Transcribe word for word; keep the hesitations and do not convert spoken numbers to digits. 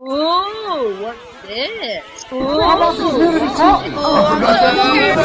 Ooh, what's this? How about some good coffee? Oh, I'm so scared.